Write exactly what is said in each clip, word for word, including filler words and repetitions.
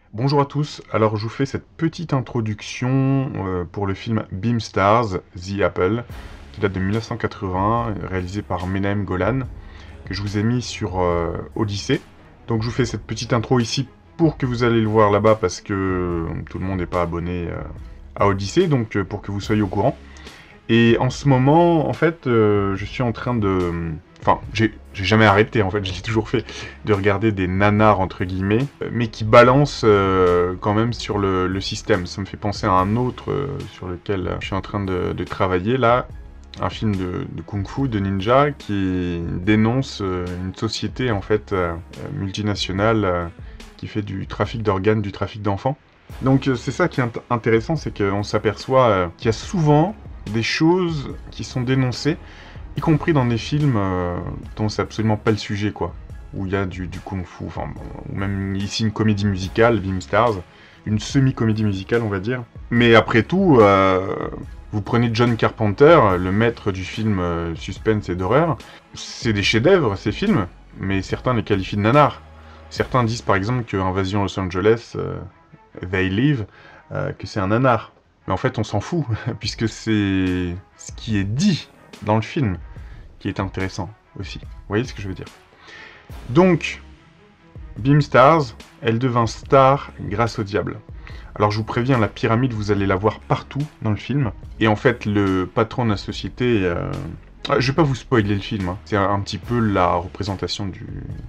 Bonjour à tous, alors je vous fais cette petite introduction euh, pour le film Beamstars, The Apple, qui date de mille neuf cent quatre-vingts, réalisé par Menahem Golan, que je vous ai mis sur euh, Odyssée. Donc je vous fais cette petite intro ici pour que vous allez le voir là-bas, parce que euh, tout le monde n'est pas abonné euh, à Odyssée, donc euh, pour que vous soyez au courant. Et en ce moment, en fait, euh, je suis en train de... Enfin, j'ai jamais arrêté, en fait, j'ai toujours fait de regarder des nanars, entre guillemets, mais qui balancent euh, quand même sur le, le système. Ça me fait penser à un autre euh, sur lequel je suis en train de, de travailler, là, un film de, de kung-fu, de ninja, qui dénonce euh, une société, en fait, euh, multinationale, euh, qui fait du trafic d'organes, du trafic d'enfants. Donc c'est ça qui est int intéressant, c'est qu'on s'aperçoit euh, qu'il y a souvent des choses qui sont dénoncées, y compris dans des films euh, dont c'est absolument pas le sujet, quoi. Où il y a du, du kung-fu, enfin, ou même ici une comédie musicale, Beamstars, une semi-comédie musicale, on va dire. Mais après tout, euh, vous prenez John Carpenter, le maître du film euh, suspense et d'horreur, c'est des chefs-d'œuvre, ces films, mais certains les qualifient de nanars. Certains disent par exemple que Invasion Los Angeles, euh, They Live, euh, que c'est un nanar. Mais en fait, on s'en fout, puisque c'est ce qui est dit dans le film qui est intéressant aussi. Vous voyez ce que je veux dire? Donc, Beamstars, elle devint star grâce au diable. Alors je vous préviens, la pyramide, vous allez la voir partout dans le film. Et en fait, le patron de la société... Euh... Ah, je vais pas vous spoiler le film, hein. C'est un, un petit peu la représentation du...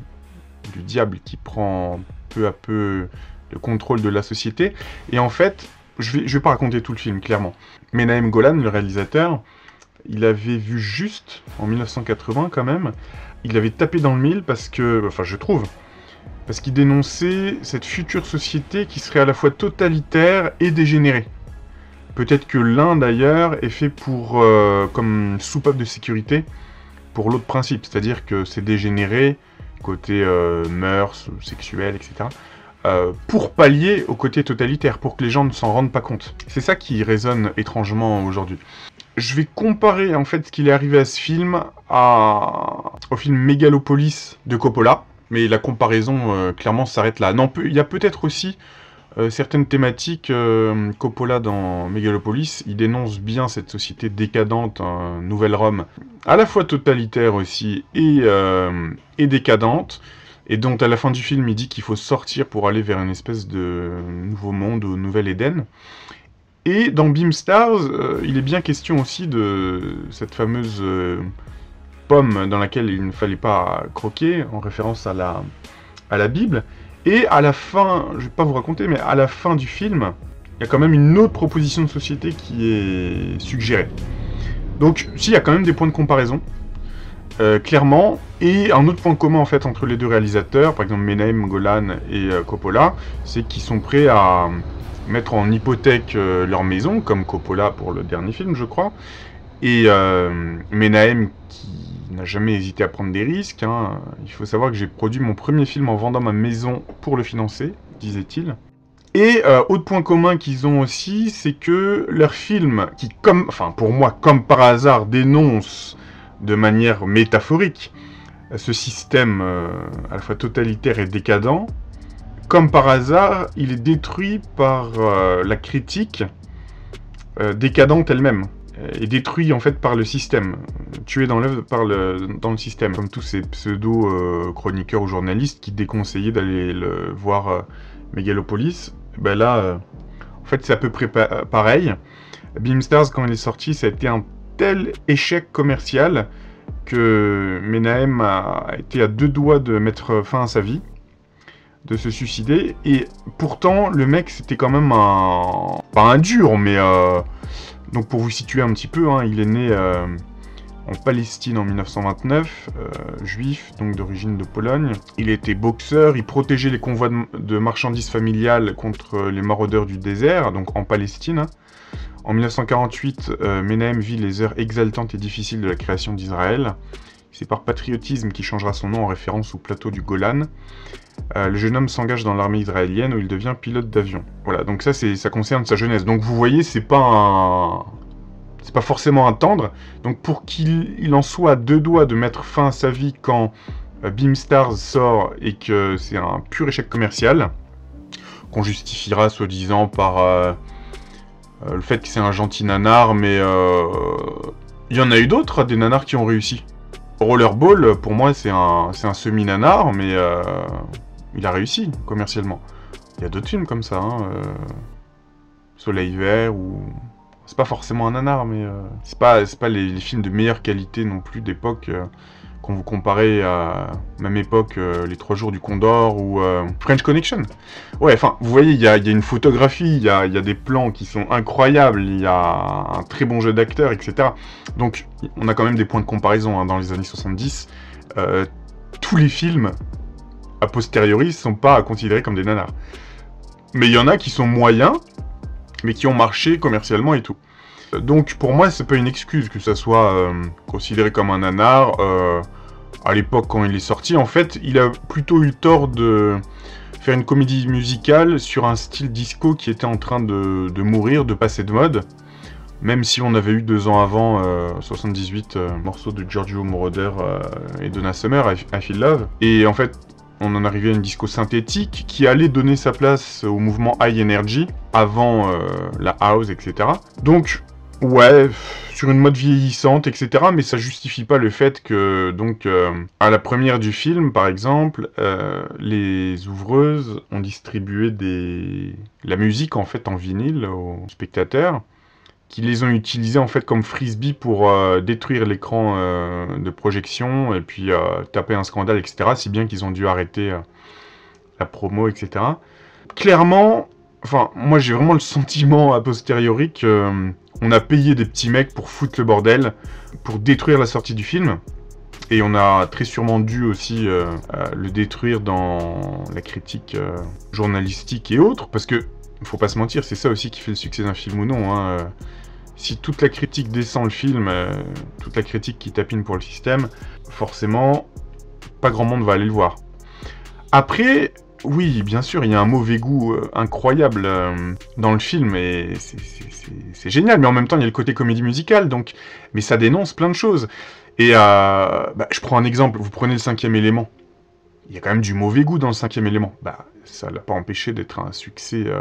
du diable qui prend peu à peu le contrôle de la société. Et en fait... Je vais, je vais pas raconter tout le film, clairement. Menahem Golan, le réalisateur, il avait vu juste, en mille neuf cent quatre-vingts quand même, il avait tapé dans le mille parce que, enfin je trouve, parce qu'il dénonçait cette future société qui serait à la fois totalitaire et dégénérée. Peut-être que l'un d'ailleurs est fait pour, euh, comme soupape de sécurité, pour l'autre principe, c'est-à-dire que c'est dégénéré, côté euh, mœurs, sexuel, et cetera, Euh, pour pallier au côté totalitaire, pour que les gens ne s'en rendent pas compte. C'est ça qui résonne étrangement aujourd'hui. Je vais comparer en fait ce qu'il est arrivé à ce film à... au film Megalopolis de Coppola, mais la comparaison euh, clairement s'arrête là. Non, il y a peut-être aussi euh, certaines thématiques euh, Coppola dans Megalopolis, il dénonce bien cette société décadente, hein, Nouvelle Rome, à la fois totalitaire aussi et, euh, et décadente, et dont à la fin du film il dit qu'il faut sortir pour aller vers une espèce de nouveau monde, au nouvel Éden. Et dans Beamstars, euh, il est bien question aussi de cette fameuse euh, pomme dans laquelle il ne fallait pas croquer, en référence à la, à la Bible. Et à la fin, je vais pas vous raconter, mais à la fin du film, il y a quand même une autre proposition de société qui est suggérée. Donc, si, il y a quand même des points de comparaison. Euh, clairement, et un autre point commun en fait entre les deux réalisateurs, par exemple Menahem Golan et euh, Coppola, c'est qu'ils sont prêts à mettre en hypothèque euh, leur maison, comme Coppola pour le dernier film, je crois, et euh, Menahem qui n'a jamais hésité à prendre des risques. Hein. Il faut savoir que j'ai produit mon premier film en vendant ma maison pour le financer, disait-il. Et euh, autre point commun qu'ils ont aussi, c'est que leur film, qui comme, enfin pour moi, comme par hasard, dénonce de manière métaphorique, ce système euh, à la fois totalitaire et décadent, comme par hasard, il est détruit par euh, la critique euh, décadente elle-même, et détruit en fait par le système, tué dans l'œuvre par le, dans le système, comme tous ces pseudo-chroniqueurs euh, ou journalistes qui déconseillaient d'aller le voir euh, Megalopolis. Ben là, euh, en fait c'est à peu près pa pareil. Beamstars, quand il est sorti, ça a été un tel échec commercial que Menahem a été à deux doigts de mettre fin à sa vie, de se suicider, et pourtant le mec c'était quand même un... pas un dur, mais euh... donc pour vous situer un petit peu, hein, il est né euh, en Palestine en mille neuf cent vingt-neuf, euh, juif, donc d'origine de Pologne. Il était boxeur, il protégeait les convois de, de marchandises familiales contre les maraudeurs du désert, donc en Palestine. En mille neuf cent quarante-huit, euh, Menahem vit les heures exaltantes et difficiles de la création d'Israël. C'est par patriotisme qu'il changera son nom en référence au plateau du Golan. Euh, le jeune homme s'engage dans l'armée israélienne où il devient pilote d'avion. Voilà, donc ça, ça concerne sa jeunesse. Donc vous voyez, c'est pas un... c'est pas forcément un tendre. Donc pour qu'il en soit à deux doigts de mettre fin à sa vie quand euh, Beamstars sort et que c'est un pur échec commercial, qu'on justifiera soi-disant par euh, euh, le fait que c'est un gentil nanar, mais euh, il y en a eu d'autres, des nanars qui ont réussi. Rollerball, pour moi, c'est un, c'est un semi-nanar, mais euh, il a réussi commercialement. Il y a d'autres films comme ça, hein, euh, Soleil Vert, ou... C'est pas forcément un nanar, mais euh, c'est pas, c'est pas les, les films de meilleure qualité non plus d'époque, euh, quand vous comparez à même époque, euh, Les Trois Jours du Condor ou euh, French Connection. Ouais, enfin, vous voyez, il y a, y a une photographie, il y a, y a des plans qui sont incroyables, il y a un très bon jeu d'acteurs, et cetera. Donc, on a quand même des points de comparaison, hein, dans les années soixante-dix. Euh, tous les films, a posteriori, sont pas considérés comme des nanars. Mais il y en a qui sont moyens, mais qui ont marché commercialement et tout. Donc pour moi, c'est pas une excuse que ça soit euh, considéré comme un nanar. Euh, à l'époque, quand il est sorti, en fait, il a plutôt eu tort de faire une comédie musicale sur un style disco qui était en train de, de mourir, de passer de mode. Même si on avait eu deux ans avant, euh, soixante-dix-huit, euh, morceau de Giorgio Moroder euh, et Donna Summer, I, I Feel Love. Et en fait, on en arrivait à une disco synthétique qui allait donner sa place au mouvement High Energy avant euh, la house, et cetera. Donc, ouais, sur une mode vieillissante, et cetera. Mais ça justifie pas le fait que, donc, euh, à la première du film, par exemple, euh, les ouvreuses ont distribué des... la musique, en fait, en vinyle aux spectateurs, qui les ont utilisés en fait comme frisbee pour euh, détruire l'écran euh, de projection et puis euh, taper un scandale, et cetera. Si bien qu'ils ont dû arrêter euh, la promo, et cetera. Clairement, enfin, moi j'ai vraiment le sentiment a posteriori que euh, on a payé des petits mecs pour foutre le bordel, pour détruire la sortie du film. Et on a très sûrement dû aussi euh, euh, le détruire dans la critique euh, journalistique et autres, parce que faut pas se mentir, c'est ça aussi qui fait le succès d'un film ou non, hein. Si toute la critique descend le film, euh, toute la critique qui tapine pour le système, forcément, pas grand monde va aller le voir. Après, oui, bien sûr, il y a un mauvais goût euh, incroyable euh, dans le film, et c'est génial, mais en même temps, il y a le côté comédie musicale, donc, mais ça dénonce plein de choses. Et euh, bah, je prends un exemple, vous prenez le Cinquième Élément. Il y a quand même du mauvais goût dans le Cinquième Élément. Bah, ça l'a pas empêché d'être un succès euh,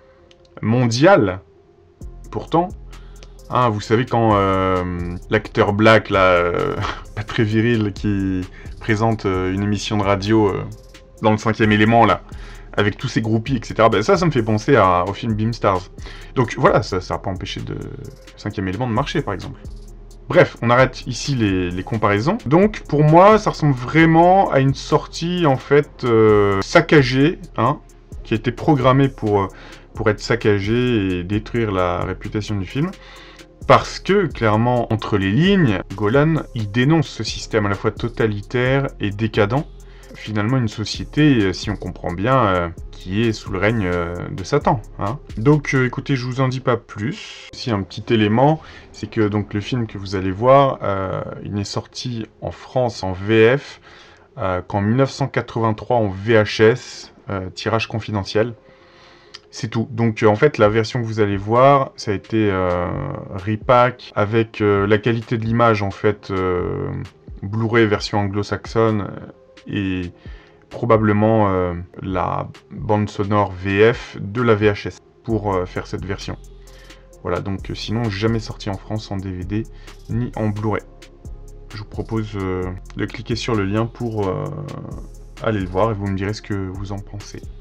mondial, pourtant. Hein, vous savez quand euh, l'acteur black, là, euh, pas très viril, qui présente euh, une émission de radio euh, dans le Cinquième Élément, là, avec tous ses groupies, et cetera. Ben, ça, ça me fait penser à, au film Beamstars. Donc voilà, ça n'a pas empêché de, le Cinquième Élément de marcher, par exemple. Bref, on arrête ici les, les comparaisons. Donc, pour moi, ça ressemble vraiment à une sortie, en fait, euh, saccagée, hein, qui a été programmée pour, euh, pour être saccagée et détruire la réputation du film. Parce que, clairement, entre les lignes, Golan, il dénonce ce système à la fois totalitaire et décadent. Finalement, une société, si on comprend bien, euh, qui est sous le règne euh, de Satan. Hein. Donc, euh, écoutez, je vous en dis pas plus. Si un petit élément, c'est que donc le film que vous allez voir, euh, il n'est sorti en France en V F euh, qu'en mille neuf cent quatre-vingt-trois en V H S, euh, tirage confidentiel. C'est tout. Donc euh, en fait, la version que vous allez voir, ça a été euh, repack avec euh, la qualité de l'image en fait euh, Blu-ray version anglo-saxonne et probablement euh, la bande sonore V F de la V H S pour euh, faire cette version. Voilà, donc euh, sinon jamais sorti en France en D V D ni en Blu-ray. Je vous propose euh, de cliquer sur le lien pour euh, aller le voir et vous me direz ce que vous en pensez.